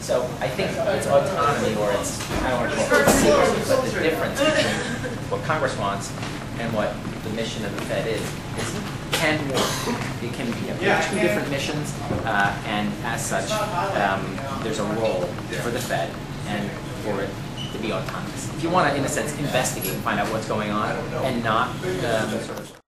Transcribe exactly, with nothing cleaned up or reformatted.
So I think it's autonomy, or it's, I don't want to call it secrecy, but the difference between what Congress wants and what the mission of the Fed is, is can work. It can be, you know, two different missions, uh, and as such, um, there's a role for the Fed and for it to be autonomous. If you want to, in a sense, investigate and find out what's going on and not um, sort of